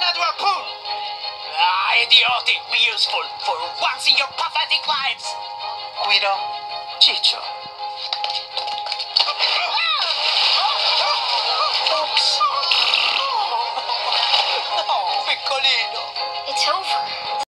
into a pool. Ah, idiotic. Be useful for once in your pathetic lives. Guido, Ciccio. Oops. No, piccolino. It's over.